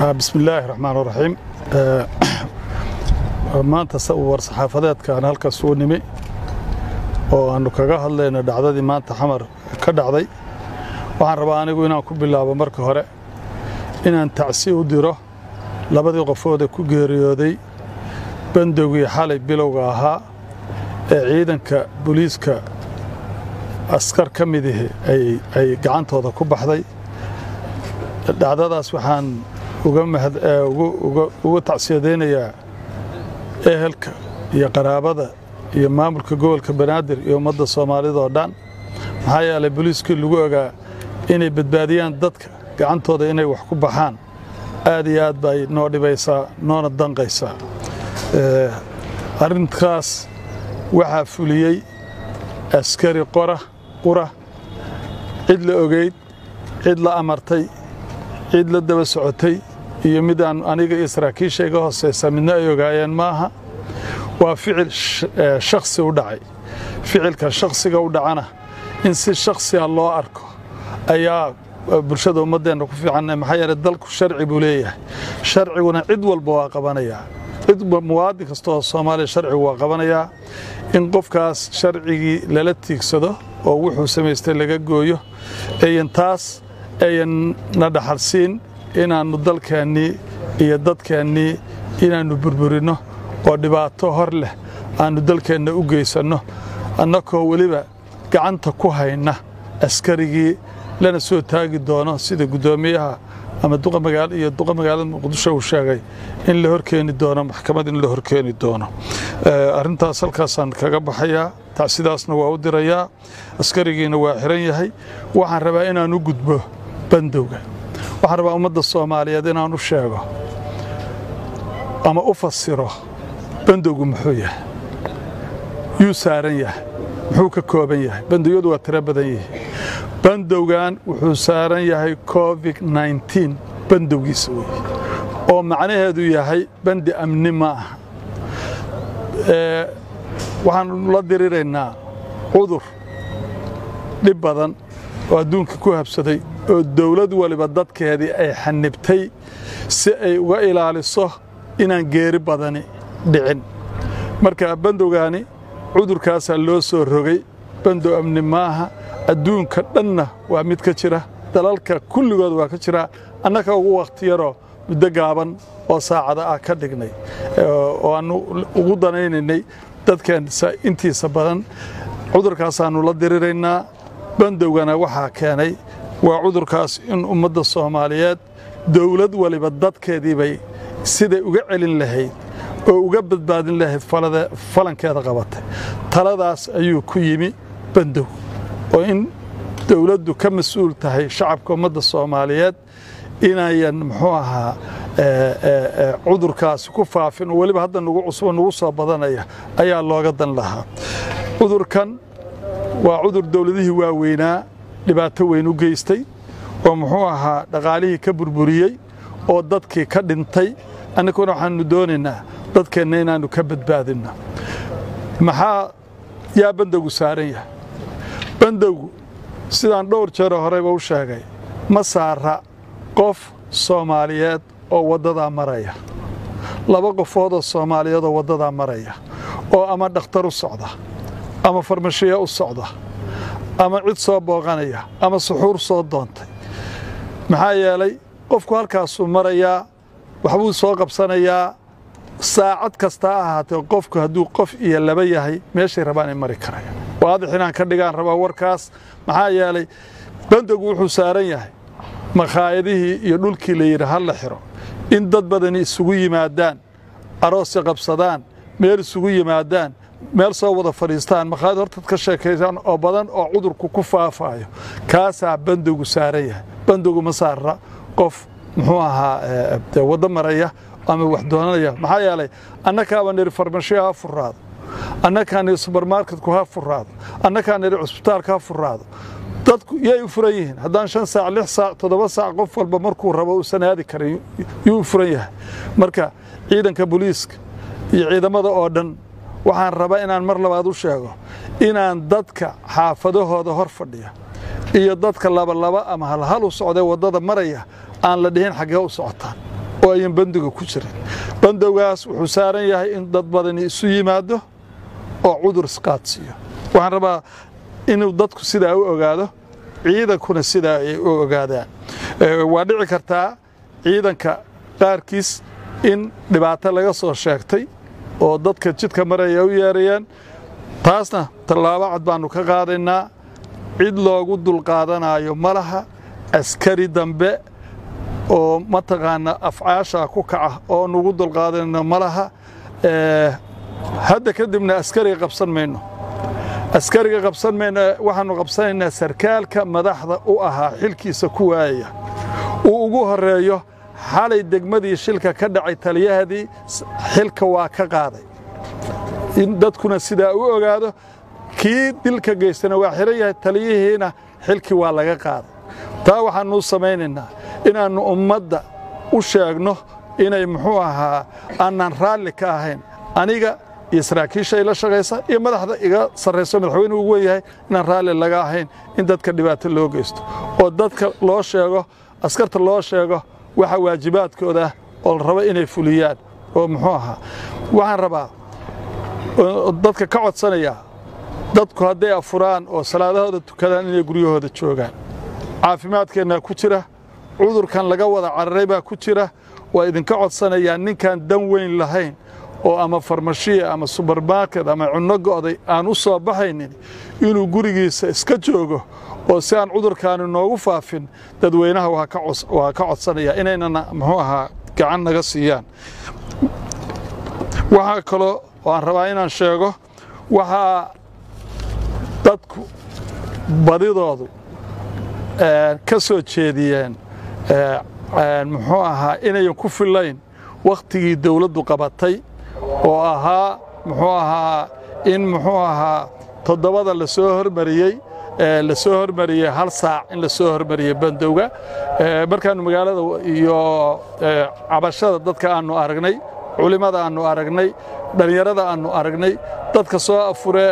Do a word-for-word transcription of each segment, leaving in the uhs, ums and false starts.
بسم الله الرحمن الرحيم maanta war saxaafadeedka aan halka soo nimi oo aanu kaga hadlayno dhacdadii maanta xamar ka dhacday waxaan rabaa anigu inaan ku bilaabo marka hore inaan tacsi u diro labadii qofood ee ku geeriyooday bandowgii xalay bilowga ahaa ee ciidanka booliiska askar ka mid ah ay ay gacantooda ku baxday dhacdadaas waxaan uga mahad uga uga tacsiyadeenayaa ehelka iyo qaraabada iyo maamulka gobolka Banaadir iyo ummadda Soomaalida oo dhan maxaa yeelay booliiska lagu ogaa inay badbaadiyaan dadka gacantooda inay wax ku baxaan aad iyo aad bay noo dhibaysaa noona danqaysaa ee arrintaas waxa fuliyay askari qora qura cid la ogeyd cid la amartay cid la daba socotay iyo midaan aniga israakiishayga hooseysa midna ay ogaayeen maaha waa ficil shakhsi u dhacay ficilka shakhsiga u dhacana in si shakhsi ah loo arko ayaa bulshada ummadeena ku fiican maxay yahay dalku sharci buu leeyahay sharciguna cid walba waa qabanaya cid muwaadin kasta oo Soomaali sharci waa qabanaya in qofkaas sharcigi lala tiigsado oo wuxuu sameystay laga gooyo ee intaas ay nadaxalsiin inaanu dalkeennii iyo dadkeennii inaanu burburino oo dhibaato hor leh aanu dalkeenna u geysanno annagoo weliba gacanta ku hayna askarigii lana soo taagi doono sida gudoomiyaha ama duqa magaalo iyo duqa magaalada Muqdisho uu sheegay in la horkeeni doono maxkamad in la horkeeni doono arrintaas halkaasaan kaga baxayaa tacsidaasna waa u dirayaa askarigiina waa xiran yahay waxaan rabaa inaan u gudbo bandowga waxaan rabaa ummadda Soomaaliyeed inaan u sheego ama u fasiro bandowgu muxuu yahay yuu saaran yahay muxuu ka kooban yahay bandowgu waa tiro badan yahay bandowgan wuxuu saaran yahay covid nineteen bandowgiisa weeye oo macnaheedu yahay bandi amni ma aha ee waxaan la diriraynaa cudur dhib badan oo adduunka ku habsaday oo dawlad waliba dadkeedii ay xanibtay si ay uga ilaaliso inaan geeri badani dhicin marka bandowgaani cudurkaas loo soo rogay bandow amni maaha adduunka dhanna waa mid ka jira dalalka kulligood waa ka jira annaka ugu waqti yaro muddo gaaban oo saacada ah ka dhignay oo aanu ugu danaynaynay dadkeen intiisa badan cudurkaas aanu la diriraynaa bandowgana waxa keenay waa cudurkaas in ummadda Soomaaliyeed dawlad waliba dadkeedii bay sida uga celin lahayd oo uga badbaadin lahayd falada falankeeda qabatay taladaas ayuu ku yimi bandow oo in dawladdu ka mas'uul tahay shacabka ummadda Soomaaliyeed inayan muxuu ahaa ee cudurkaas ku faafin waliba hadda nagu cusub nagu soo badanaya ayaa looga dan lahaa cudurkan waa cudur dawladihii waaweynaa dhibaato weyn u geystay oo muxuu ahaa dhaqaalihii ka burburiyay oo dadkii ka dhintay annaguna waxaanu doonaynaa dadkeena inaanu ka badbaadino maxaa yaa bandowgu saaran yahay bandowgu sidaan dhowr jeer horeyba u sheegay ma saara qof Soomaaliyeed oo wadada maraya laba qofood oo Soomaaliyeed oo wadada maraya oo ama dhakhtar u socda ama farmashiye u socda ama cid soo booqanaya ama suxuur soo doontay maxaa yeelay qofku halkaas uu maraya waxbuu soo qabsanayaa saacad kasta ahaatee qofku hadduu qof iyo laba yahay meeshay rabaan ay mari karayaan waadix inaan ka dhigaan rabaa warkaas maxaa yeelay bandowgu wuxuu saaran yahay maqaayadihii iyo dhulkii la yiri hal la xiro in dad badan isugu yimaadaan aroos qabsadaan meel isugu yimaadaan meel soo wada fariistaan maqaayad horta ka sheekeysaan oo badan oo cudurku ku faafayo kaasa bandowgu saaran yahay bandowgu ma saara qof muxuu ahaa wada maraya ama wax doonaya maxaa yeelay annaka aan farmashiyaha furaado annaka aan supermarket ku ha furaado annaka aan isbitaalka ha furaado dadku yay u furan yihiin haddaan shan saac lix saac toddoba saac qof walba markuu rabo uu sanaadi karayo yuu furan yahay marka ciidanka booliiska iyo ciidamada oo dhan waxaan rabaa inaan mar labaad u sheego inaan dadka xaafadahooda hor fadhiya iyo dadka laba laba ama hal hal u socday wadada maraya aan la dhihin xagee u socotaan oo ay bandiga ku jireen bandowgaas wuxuu saaran yahay in dad badan isu yimaado oo cudur isqaadsiyo waxaan rabaa inuu dadku sidaa u ogaado ciidankuna sidaa ay u ogaadaan waa dhici kartaa ciidanka qaarkiis in dhibaato laga soo sheegtay oo dadka jidka maraya u yeerayaan taasna tallaabo cad baanu ka qaadaynaa cid loogu dulqaadanayo malaha askari dambe oo mataqaana afcaasha ku kaca oo nugu dulqaadanayno malaha hadda kadibna askariga qabsan mayno askariga qabsan mayno waxaanu qabsanaynaa sarkaalka madaxda u ahaa xilkiisa ku waayaya uu ugu horeeyo xalay degmadii shilka ka dhacay taliyahadii xilka waa ka qaaday in dadkuna sidaa u ogaado kii dilka geystana waa xiran yahay taliyihiina xilkii waa laga qaaday taa waxaanu samaynaynaa inaannu ummadda u sheegno inay muxuu ahaa aanan raalli ka ahayn aniga iyo saraakiisha ila shaqaysa iyo madaxda iga sarreyso madaxweynuhu ugu weyn yahay inaan raalli laga ahayn in dadka dhibaato loo geysto oo dadka loo sheego askarta loo sheego waxa waajibaadkooda oo la rabo inay fuliyaan oo muxuu ahaa waxaan rabaa dadka ka codsanaya dadku hadday afuraan oo salaadahooda tukadaan inay guryahooda joogaan caafimaadkeenna ku jira cudurkan laga wada cararay baa ku jira waa idinka codsanayaan ninkaan dan weyn lahayn oo ama farmashiya ama supermarket ama cunno go'day aan u soo baxaynin inuu gurigiisa iska joogo oo si aan cudurkaani noogu faafin dadweynaha waa ka codsanaya inaynana muxuu ahaa gacan naga siiyaan waxaa kaloo waan rabaa inaan sheego waxaa dadku badidoodu ka soo jeediyeen muxuu ahaa inayan ku filayn wakhtigii dawladdu qabatay oo ahaa muxuu ahaa in muxuu ahaa toddobada la soo hormariyey la soo hormariyey hal saac in la soo hormariyey bandowga markaannu magaalada iyo cabashada dadka aannu aragnay culimmada aannu aragnay dhallinyarada aannu aragnay dadka soo afuree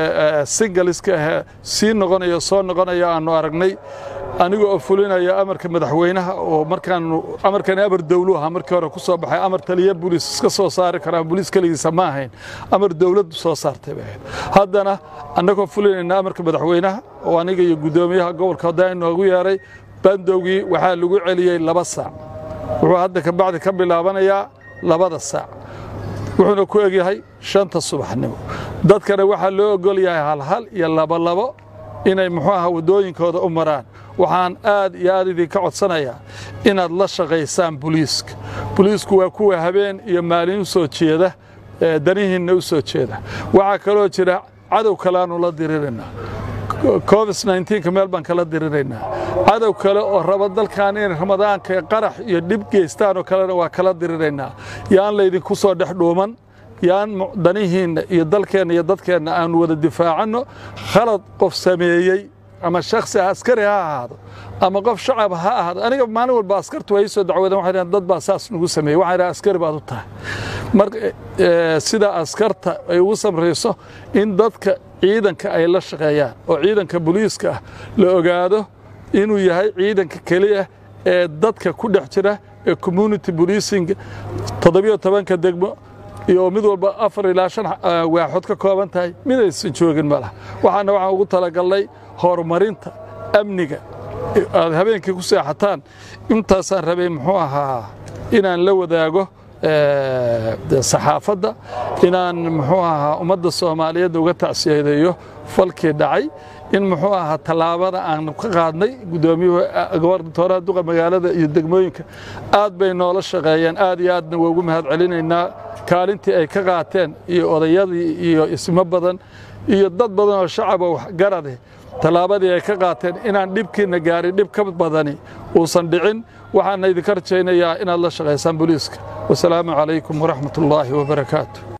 singaliska ahee sii noqonaya soo noqonaya aannu aragnay anigoo oo fulinaya amarka madaxweynaha oo markaanu amarkan amar dawlu ah markii hore ku soo baxay amar taliya booliis iska soo saari karaa booliis kaligiisa ma ahayn amar dawladdu soo saartay bay haddana annagoo fulinayna amarka madaxweynaha oo aniga iyo gudoomiyaha gobolka Haddaan noogu yeeray bandowgii waxaa lagu celiyay laba saac wuxuu hadda ka bacdi ka bilaabanayaa labada saac wuxuuna ku egyahay shanta subaxnimo dadkana waxaa loo ogol yahay hal hal iyo laba labo inay muxuu ahaa wadooyinkooda u maraan waxaan aad iyo aad idinka codsanayaa inaad la shaqaysaan booliiska booliisku waa kuwa habeen iyo maalin u soo jeeda danihiinna u soo jeeda waxaa kaloo jira cadow kale aanu la diriraynaa covid nineteen meel baan kala diriraynaa cadow kale oo raba dalkan in ramadaanka qarax iyo dhib geystaan oo kalena waa kala diriraynaa yaan laydinku soo dhex dhuuman yaan danihiinna iyo dalkeenna iyo dadkeenna aanu wada difaacanno khalad qof sameeyey ama shakhsi askari ha ahaado ama qof shacab ha ahaado aniga maalin walba askartu way soo dacwadeen waxay dad baa saas nagu sameeyay waxay askari baad u tahay marka sida askarta ay ugu samreyso in dadka ciidanka ay la shaqeeyaan oo ciidanka booliiska la ogaado inuu yahay ciidanka kaliya ee dadka ku dhex jira ee community policing toddobiyo tobanka degmo iyo mid walba afar ilaa shan waaxood ka kooban tahay mid aysan joogin malaha waxaana waxaan ugu talagalnay horumarinta amniga aad habeenkii ku seexataan intaasaan rabay muxuu ahaa inaan la wadaago saxaafadda inaan muxuu ahaa ummadda Soomaaliyeed uga tacsiyeeyo falkii dhacay in muxuu ahaa talaabada aan ka qaadnay gudoomiyaha gobolka duqa magaalada iyo degmooyinka aad bay noola shaqeeyeen aad iyo aadna ugu mahad celinaynaa kaalintii ay ka qaateen iyo odayadii iyo isma badan iyo dad badan oo shacab oo garade talaabadii ay ka qaateen inaan dhibkiina gaarin dhib ka badani uusan dhicin waxaan idinka rajaynayaa inaad la shaqeysaan booliiska wassalaamu calaykum waraxmatullaahi wabarakaatuh